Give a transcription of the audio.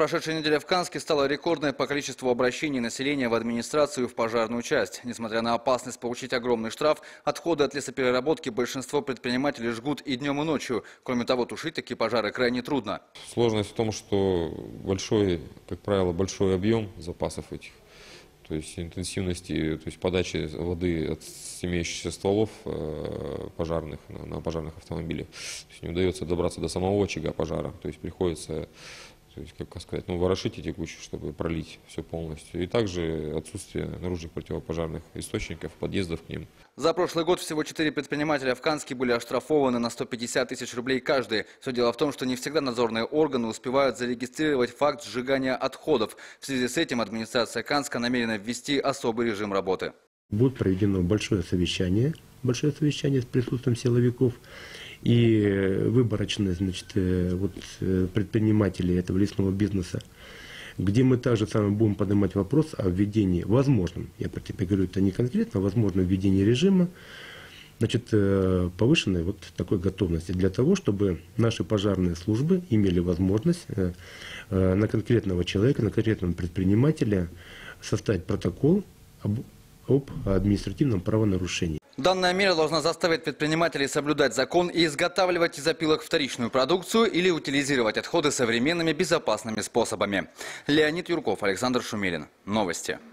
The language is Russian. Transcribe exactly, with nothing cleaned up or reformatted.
Прошедшая неделя в Канске стала рекордной по количеству обращений населения в администрацию и в пожарную часть. Несмотря на опасность получить огромный штраф, отходы от лесопереработки большинство предпринимателей жгут и днем, и ночью. Кроме того, тушить такие пожары крайне трудно. Сложность в том, что большой, как правило, большой объем запасов этих. То есть интенсивности, то есть подачи воды от имеющихся стволов э, пожарных на, на пожарных автомобилях. То есть не удается добраться до самого очага пожара. То есть приходится, то есть, как сказать, ну, ворошить эти кучи, чтобы пролить все полностью. И также отсутствие наружных противопожарных источников, подъездов к ним. За прошлый год всего четыре предпринимателя в Канске были оштрафованы на сто пятьдесят тысяч рублей каждый. Все дело в том, что не всегда надзорные органы успевают зарегистрировать факт сжигания отходов. В связи с этим администрация Канска намерена ввести особый режим работы. Будет проведено большое совещание, большое совещание с присутствием силовиков и выборочные, значит, вот, предпринимателей этого лесного бизнеса, где мы также самое будем поднимать вопрос о введении, возможном, я про тебя говорю, это не конкретно, а возможном введении режима, значит, повышенной вот такой готовности для того, чтобы наши пожарные службы имели возможность на конкретного человека, на конкретного предпринимателя составить протокол об, об административном правонарушении. Данная мера должна заставить предпринимателей соблюдать закон и изготавливать из опилок вторичную продукцию или утилизировать отходы современными безопасными способами. Леонид Юрков, Александр Шумилин. Новости.